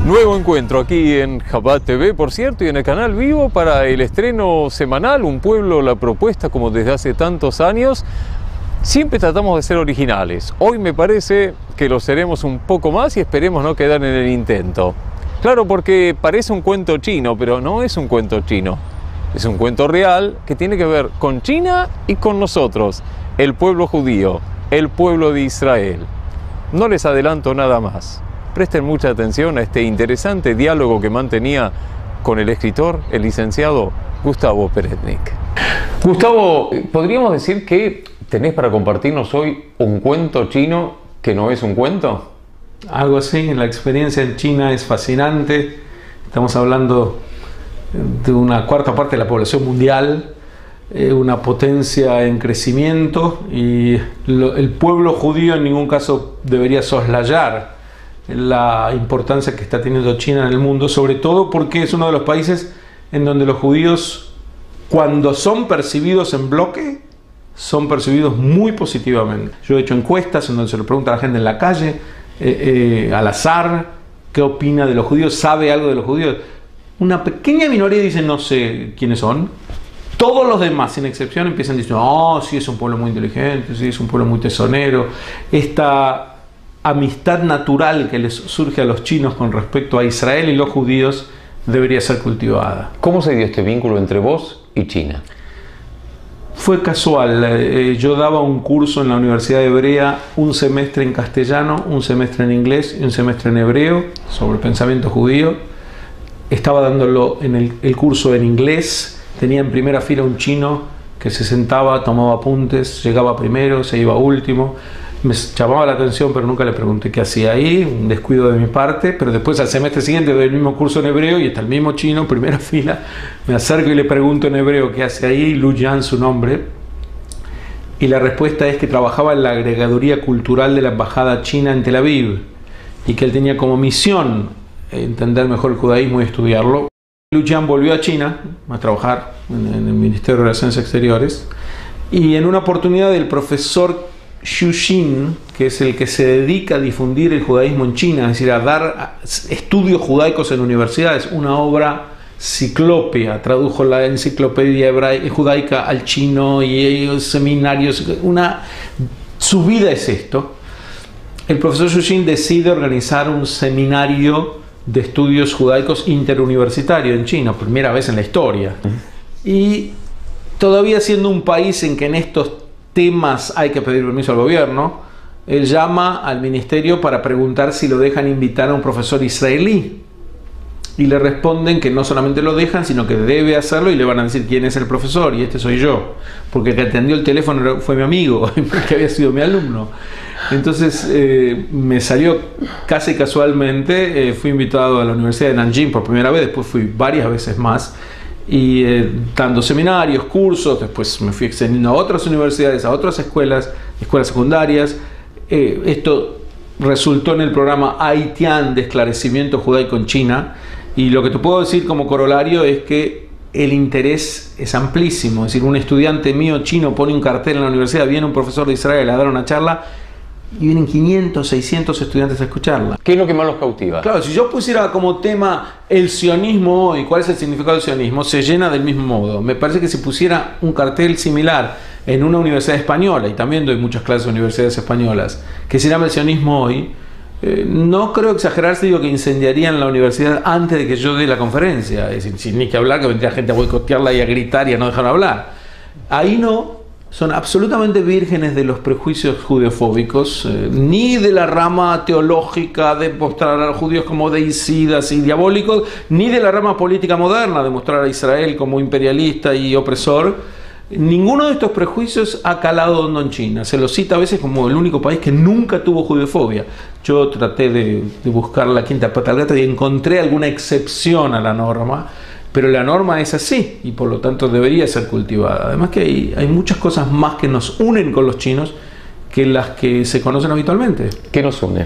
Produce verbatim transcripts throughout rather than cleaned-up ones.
Nuevo encuentro aquí en Chabad T V, por cierto, y en el canal Vivo para el estreno semanal, Un Pueblo, la Propuesta, como desde hace tantos años. Siempre tratamos de ser originales. Hoy me parece que lo seremos un poco más y esperemos no quedar en el intento. Claro, porque parece un cuento chino, pero no es un cuento chino. Es un cuento real que tiene que ver con China y con nosotros, el pueblo judío, el pueblo de Israel. No les adelanto nada más. Presten mucha atención a este interesante diálogo que mantenía con el escritor, el licenciado Gustavo Peretnik. Gustavo, ¿podríamos decir que tenés para compartirnos hoy un cuento chino que no es un cuento? Algo así, la experiencia en China es fascinante. Estamos hablando de una cuarta parte de la población mundial, eh, una potencia en crecimiento, y lo, el pueblo judío en ningún caso debería soslayar la importancia que está teniendo China en el mundo, sobre todo porque es uno de los países en donde los judíos, cuando son percibidos en bloque, son percibidos muy positivamente. Yo he hecho encuestas en donde se le pregunta a la gente en la calle, eh, eh, al azar, qué opina de los judíos, sabe algo de los judíos. Una pequeña minoría dice no sé quiénes son. Todos los demás, sin excepción, empiezan diciendo, oh, sí, es un pueblo muy inteligente, sí, es un pueblo muy tesonero. Esta amistad natural que les surge a los chinos con respecto a Israel y los judíos debería ser cultivada. ¿Cómo se dio este vínculo entre vos y China? Fue casual. Eh, yo daba un curso en la Universidad Hebrea, un semestre en castellano, un semestre en inglés y un semestre en hebreo sobre pensamiento judío. Estaba dándolo en el, el curso en inglés. Tenía en primera fila un chino que se sentaba, tomaba apuntes, llegaba primero, se iba último. Me llamaba la atención, pero nunca le pregunté qué hacía ahí, un descuido de mi parte. Pero después, al semestre siguiente, doy el mismo curso en hebreo y está el mismo chino, primera fila. Me acerco y le pregunto en hebreo qué hace ahí, Lu Yan, su nombre. Y la respuesta es que trabajaba en la agregaduría cultural de la embajada china en Tel Aviv y que él tenía como misión entender mejor el judaísmo y estudiarlo. Lu Yan volvió a China a trabajar en, en el Ministerio de Relaciones Exteriores, y en una oportunidad el profesor Xu Xin, que es el que se dedica a difundir el judaísmo en China, es decir, a dar estudios judaicos en universidades, una obra ciclópea, tradujo la enciclopedia hebrea, judaica al chino y seminarios, una, su vida es esto. El profesor Xu Xin decide organizar un seminario de estudios judaicos interuniversitario en China, primera vez en la historia. Y todavía siendo un país en que en estos temas hay que pedir permiso al gobierno, él llama al ministerio para preguntar si lo dejan invitar a un profesor israelí, y le responden que no solamente lo dejan, sino que debe hacerlo, y le van a decir quién es el profesor, y este soy yo, porque el que atendió el teléfono fue mi amigo, que había sido mi alumno. Entonces eh, me salió casi casualmente, eh, fui invitado a la Universidad de Nanjing por primera vez, después fui varias veces más, y eh, dando seminarios, cursos. Después me fui extendiendo a otras universidades, a otras escuelas, escuelas secundarias. Eh, esto resultó en el programa Haitian de esclarecimiento judaico en China, y lo que te puedo decir como corolario es que el interés es amplísimo. Es decir, un estudiante mío chino pone un cartel en la universidad, viene un profesor de Israel a dar una charla y vienen quinientos, seiscientos estudiantes a escucharla. ¿Qué es lo que más los cautiva? Claro, si yo pusiera como tema el sionismo hoy, ¿cuál es el significado del sionismo?, se llena del mismo modo. Me parece que si pusiera un cartel similar en una universidad española, y también doy muchas clases en universidades españolas, que se llama el sionismo hoy, eh, no creo exagerar si digo que incendiarían la universidad antes de que yo dé la conferencia. Es decir, sin ni que hablar, que vendría gente a boicotearla y a gritar y a no dejar hablar. Ahí no. Son absolutamente vírgenes de los prejuicios judeofóbicos, eh, ni de la rama teológica de mostrar a los judíos como deicidas y diabólicos, ni de la rama política moderna de mostrar a Israel como imperialista y opresor. Ninguno de estos prejuicios ha calado hondo en China. Se lo cita a veces como el único país que nunca tuvo judeofobia. Yo traté de, de buscar la quinta pata al gato y encontré alguna excepción a la norma, pero la norma es así y por lo tanto debería ser cultivada. Además que hay, hay muchas cosas más que nos unen con los chinos que las que se conocen habitualmente. ¿Qué nos une?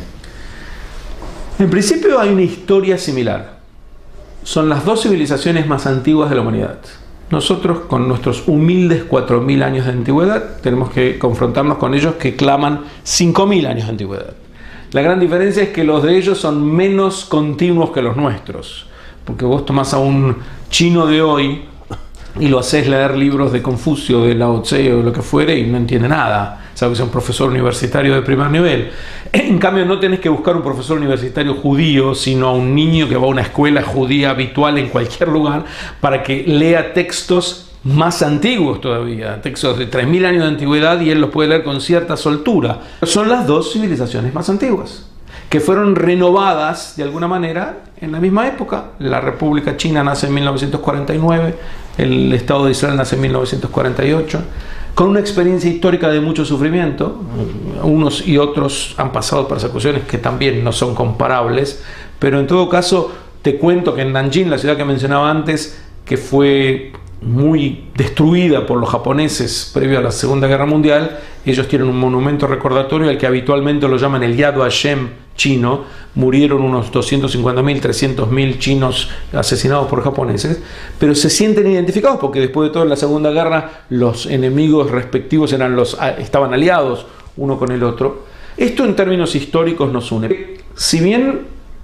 En principio hay una historia similar. Son las dos civilizaciones más antiguas de la humanidad. Nosotros, con nuestros humildes cuatro mil años de antigüedad, tenemos que confrontarnos con ellos que claman cinco mil años de antigüedad. La gran diferencia es que los de ellos son menos continuos que los nuestros, porque vos tomás a un chino de hoy y lo haces leer libros de Confucio, de Lao Tse o lo que fuere y no entiende nada, sabes que es un profesor universitario de primer nivel. En cambio no tenés que buscar un profesor universitario judío, sino a un niño que va a una escuela judía habitual en cualquier lugar para que lea textos más antiguos todavía, textos de tres mil años de antigüedad, y él los puede leer con cierta soltura. Son las dos civilizaciones más antiguas, que fueron renovadas de alguna manera en la misma época. La República China nace en mil novecientos cuarenta y nueve, el Estado de Israel nace en mil novecientos cuarenta y ocho, con una experiencia histórica de mucho sufrimiento. Unos y otros han pasado persecuciones que también no son comparables, pero en todo caso te cuento que en Nanjing, la ciudad que mencionaba antes, que fue muy destruida por los japoneses previo a la Segunda Guerra Mundial, ellos tienen un monumento recordatorio al que habitualmente lo llaman el Yad Vashem chino. Murieron unos doscientos cincuenta mil, trescientos mil chinos asesinados por japoneses, pero se sienten identificados porque después de todo en la Segunda Guerra los enemigos respectivos eran los, estaban aliados uno con el otro. Esto en términos históricos nos une. Si bien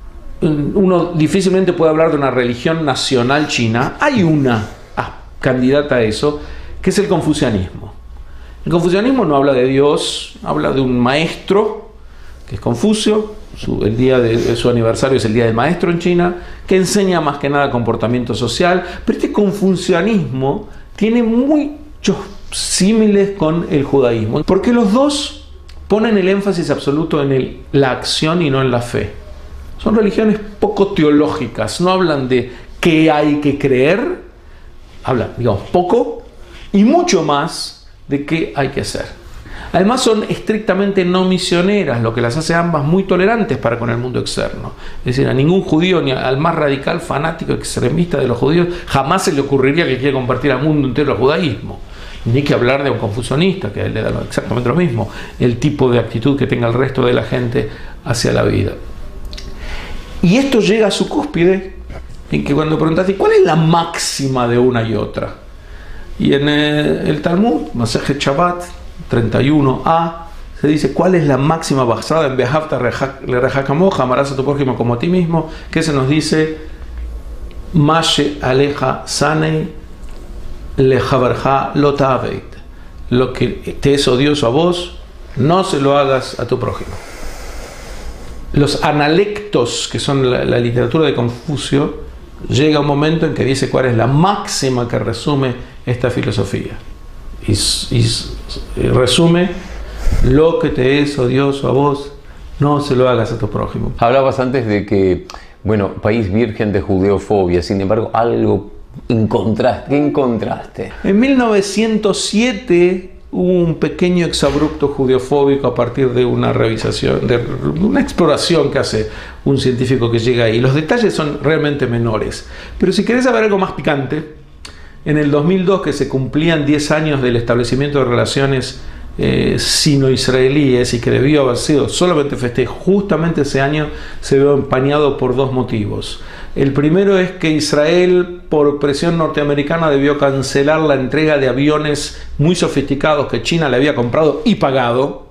uno difícilmente puede hablar de una religión nacional china, hay una candidata a eso, que es el confucianismo. El confucianismo no habla de Dios, habla de un maestro, que es Confucio. Su, el día de, de su aniversario es el Día del Maestro en China, que enseña más que nada comportamiento social, pero este confucianismo tiene muchos símiles con el judaísmo, porque los dos ponen el énfasis absoluto en el, la acción y no en la fe. Son religiones poco teológicas, no hablan de qué hay que creer, hablan, digamos, poco y mucho más de qué hay que hacer. Además son estrictamente no misioneras, lo que las hace ambas muy tolerantes para con el mundo externo. Es decir, a ningún judío, ni al más radical fanático extremista de los judíos, jamás se le ocurriría que quiere convertir al mundo entero al judaísmo. Ni que hablar de un confucionista, que le da exactamente lo mismo, el tipo de actitud que tenga el resto de la gente hacia la vida. Y esto llega a su cúspide en que cuando preguntaste ¿cuál es la máxima de una y otra? Y en el, el Talmud, Masejet Shabbat treinta y uno a, se dice ¿cuál es la máxima basada en Behavta lereja kamoja, amarás a tu prójimo como a ti mismo? Que se nos dice Mashe aleja sanei lejaverja lotaveit, lo que te es odioso a vos, no se lo hagas a tu prójimo. Los analectos, que son la, la literatura de Confucio, llega un momento en que dice cuál es la máxima que resume esta filosofía. Y, y, y resume: lo que te es odioso a vos, no se lo hagas a tu prójimo. Hablabas antes de que, bueno, país virgen de judeofobia, sin embargo, algo encontraste. ¿Qué encontraste? En mil novecientos siete hubo un pequeño exabrupto judeofóbico a partir de una revisación, de una exploración que hace un científico que llega ahí. Los detalles son realmente menores, pero si querés saber algo más picante, en el dos mil dos, que se cumplían diez años del establecimiento de relaciones eh, sino-israelíes y que debió haber sido solamente festejo, justamente ese año se vio empañado por dos motivos. El primero es que Israel, por presión norteamericana, debió cancelar la entrega de aviones muy sofisticados que China le había comprado y pagado.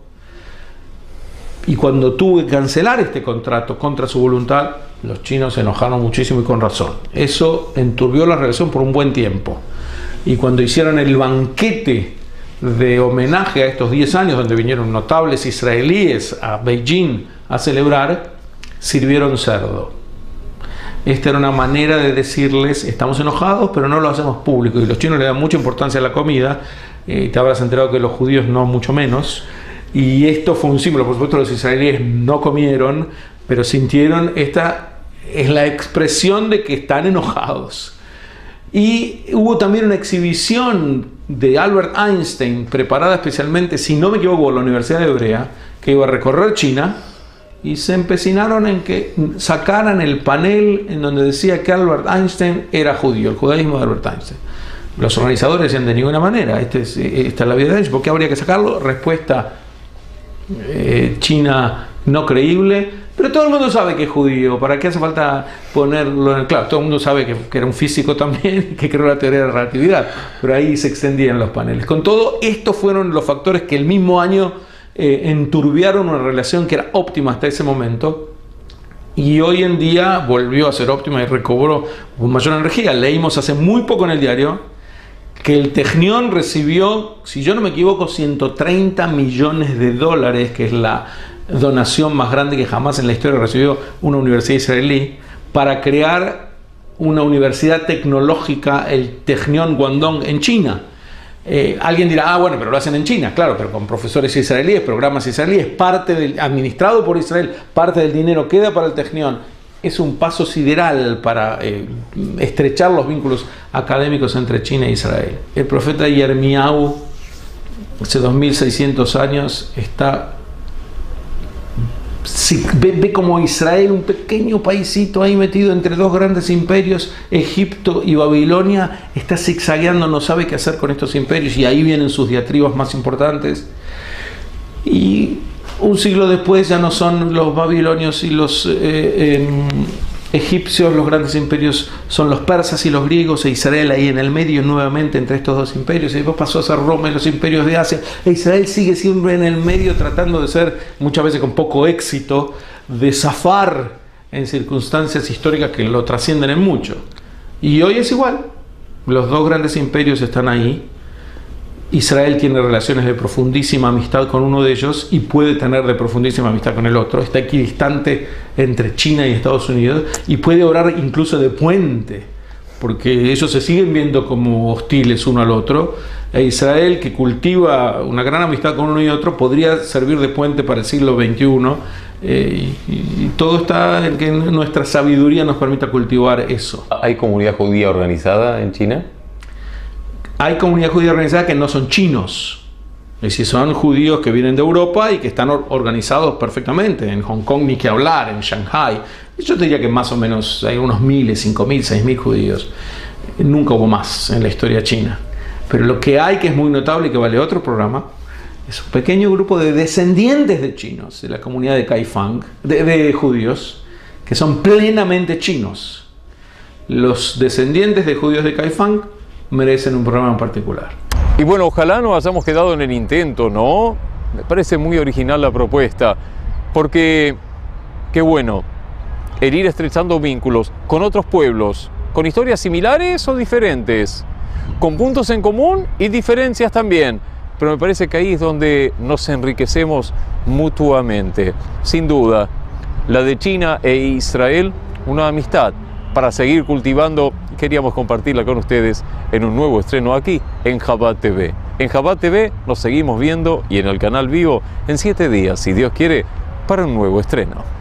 Y cuando tuvo que cancelar este contrato contra su voluntad, los chinos se enojaron muchísimo y con razón. Eso enturbió la relación por un buen tiempo. Y cuando hicieron el banquete de homenaje a estos diez años, donde vinieron notables israelíes a Beijing a celebrar, sirvieron cerdo. Esta era una manera de decirles: estamos enojados, pero no lo hacemos público. Y los chinos le dan mucha importancia a la comida. Eh, te habrás enterado que los judíos no, mucho menos. Y esto fue un símbolo. Por supuesto, los israelíes no comieron, pero sintieron, esta es la expresión de que están enojados. Y hubo también una exhibición de Albert Einstein, preparada especialmente, si no me equivoco, por la Universidad de Hebrea, que iba a recorrer China, y se empecinaron en que sacaran el panel en donde decía que Albert Einstein era judío, el judaísmo de Albert Einstein. Los organizadores decían: de ninguna manera, este es, esta es la vida de ellos, ¿por qué habría que sacarlo? Respuesta eh, china no creíble, pero todo el mundo sabe que es judío, ¿para qué hace falta ponerlo en el... Claro, todo el mundo sabe que, que era un físico también, que creó la teoría de la relatividad, pero ahí se extendían los paneles. Con todo, estos fueron los factores que el mismo año eh, enturbiaron una relación que era óptima hasta ese momento, y hoy en día volvió a ser óptima y recobró con mayor energía. Leímos hace muy poco en el diario que el Technion recibió, si yo no me equivoco, ciento treinta millones de dólares, que es la donación más grande que jamás en la historia recibió una universidad israelí, para crear una universidad tecnológica, el Technion Guangdong, en China. Eh, alguien dirá, ah, bueno, pero lo hacen en China, claro, pero con profesores israelíes, programas israelíes, parte del, administrado por Israel, parte del dinero queda para el Technion. Es un paso sideral para eh, estrechar los vínculos académicos entre China e Israel. El profeta Yirmiyahu, hace dos mil seiscientos años, está, si, ve, ve como Israel, un pequeño paísito ahí metido entre dos grandes imperios, Egipto y Babilonia, está zigzagueando, no sabe qué hacer con estos imperios, y ahí vienen sus diatribas más importantes. Y un siglo después ya no son los babilonios y los eh, eh, egipcios los grandes imperios, son los persas y los griegos, e Israel ahí en el medio nuevamente entre estos dos imperios, y después pasó a ser Roma y los imperios de Asia, e Israel sigue siempre en el medio, tratando de ser, muchas veces con poco éxito, de zafar en circunstancias históricas que lo trascienden en mucho. Y hoy es igual, los dos grandes imperios están ahí. Israel tiene relaciones de profundísima amistad con uno de ellos y puede tener de profundísima amistad con el otro. Está equidistante entre China y Estados Unidos y puede obrar incluso de puente, porque ellos se siguen viendo como hostiles uno al otro. E Israel, que cultiva una gran amistad con uno y otro, podría servir de puente para el siglo veintiuno. Eh, y, y todo está en que nuestra sabiduría nos permita cultivar eso. ¿Hay comunidad judía organizada en China? Hay comunidad judía organizada que no son chinos, es decir, son judíos que vienen de Europa y que están organizados perfectamente. En Hong Kong ni que hablar, en Shanghai. Yo te diría que más o menos hay unos miles, cinco mil, seis mil judíos. Nunca hubo más en la historia china. Pero lo que hay, que es muy notable y que vale otro programa, es un pequeño grupo de descendientes de chinos, de la comunidad de Kaifang, de, de judíos, que son plenamente chinos. Los descendientes de judíos de Kaifang merecen un programa en particular. Y bueno, ojalá no hayamos quedado en el intento, ¿no? Me parece muy original la propuesta, porque, qué bueno, el ir estrechando vínculos con otros pueblos, con historias similares o diferentes, con puntos en común y diferencias también, pero me parece que ahí es donde nos enriquecemos mutuamente. Sin duda, la de China e Israel, una amistad para seguir cultivando. Queríamos compartirla con ustedes en un nuevo estreno aquí en Chabad T V. En Chabad T V nos seguimos viendo y en el canal Vivo en siete días, si Dios quiere, para un nuevo estreno.